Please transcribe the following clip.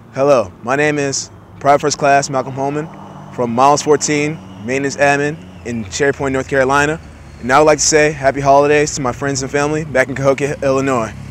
Hello, my name is Private First Class Malcom Holman from Miles 14, Maintenance Admin in Cherry Point, North Carolina. And I would like to say happy holidays to my friends and family back in Cahokia, Illinois.